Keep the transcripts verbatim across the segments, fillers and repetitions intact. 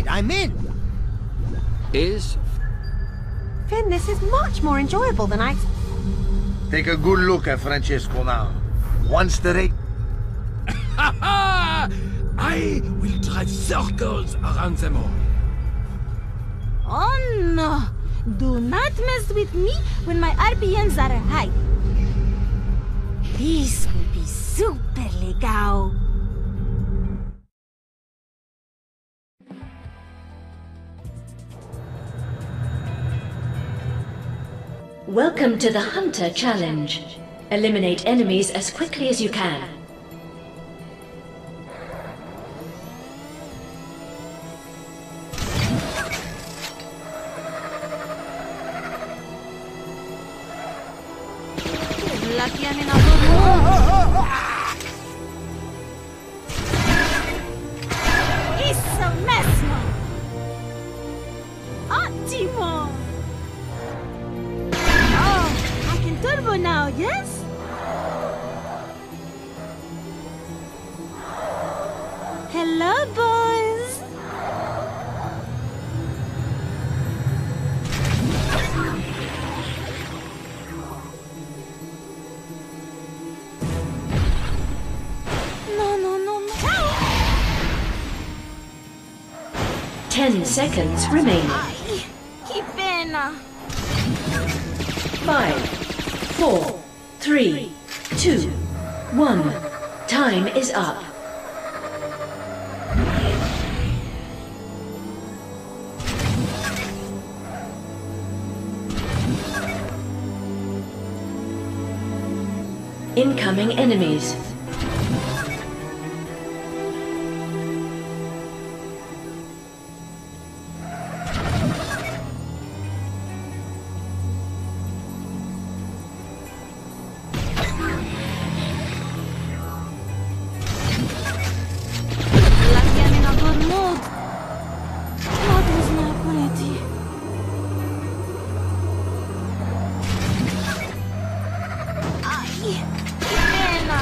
I'm in. Is... Finn, this is much more enjoyable than I... Take a good look at Francesco now. Once the race... Ha ha! I will drive circles around them all. Oh no! Do not mess with me when my R P Ms are high. This will be super legal. Welcome to the Hunter Challenge. Eliminate enemies as quickly as you can. Lucky I'm in a good mood. It's a mess now. Ottimo! Oh, I can turbo now, yes? Hello, boys. No, no, no, no. Ten seconds remaining. Ay, que pena. Five, four, three, two, one. Time is up. Incoming enemies. Lucky I'm in a good mood. That was not pretty. Ay, qué pena.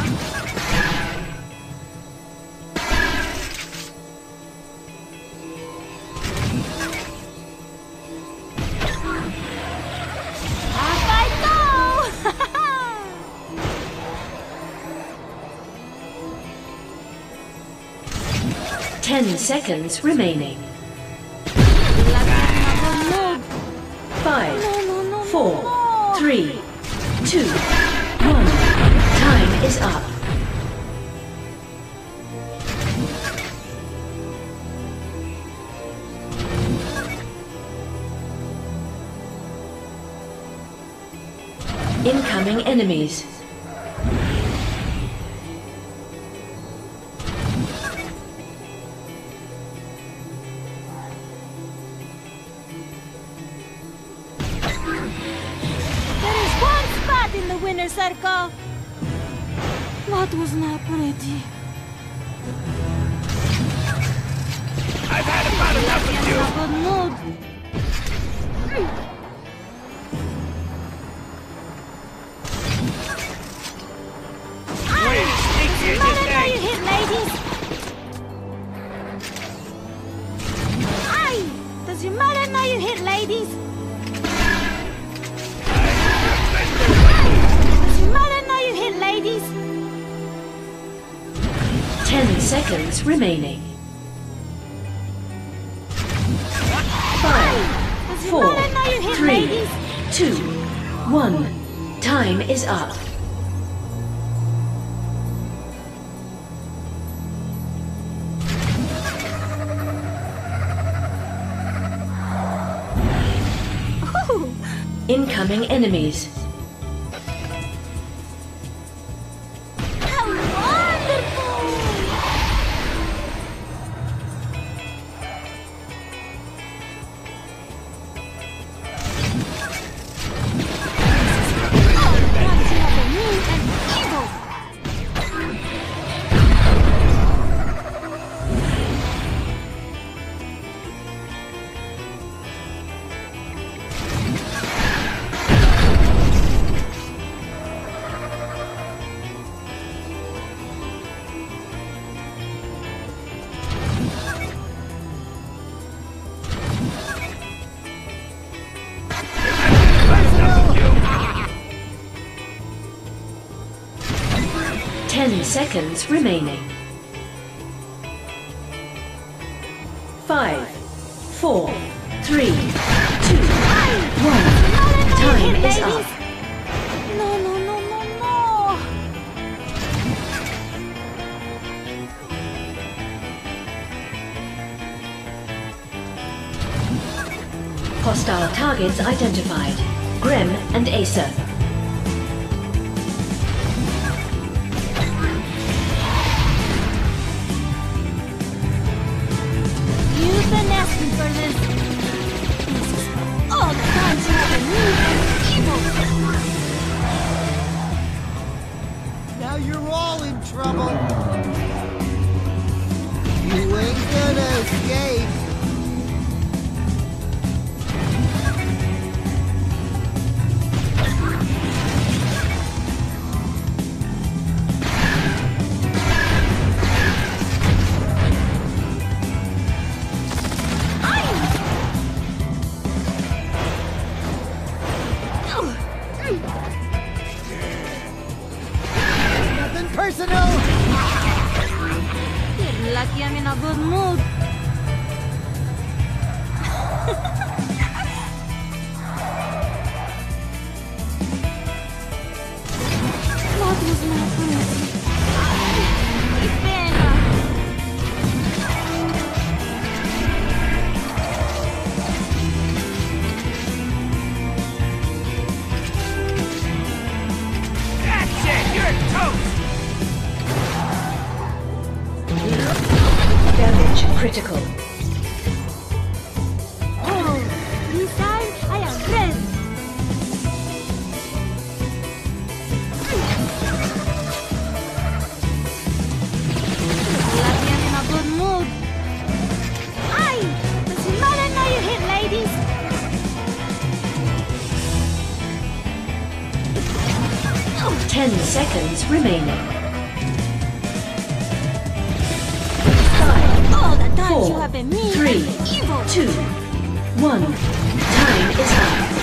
Off I go! Ten seconds remaining. Lucky I'm in a good mood. Five, No, no, no, four, no. three, two, one. Time is up. Incoming enemies. There is one spot in the winner's circle. That was not pretty. I've had about enough I'm of in you! a good mood. Way sneaky as you Matter how you think! hit, ladies. Aye! Does it matter how you hit, ladies? Does it matter how you hit, ladies? Ten seconds remaining. Five, Does it four, matter how you hit, three, ladies? two, one. Time is up. Ooh, Incoming enemies. how wonderful! seconds remaining. Five, four, three, two, one. Time is up. No, no, no, no, no! Hostile targets identified. Grem and Acer. You've been asking for this. This is all the times you have been mean and evil. Now you're all in trouble. You ain't gonna escape. Nothing personal. You're lucky I'm in a good mood. What was my pretty? Qué pena. That's it! You're toast! Damage critical. Oh, this time I am ready. Lucky I'm in a good mood. Ay, doesn't matter now you hit, ladies. Ten seconds remaining. All the times you Four, have been mean three, and evil. two, one. Time is up.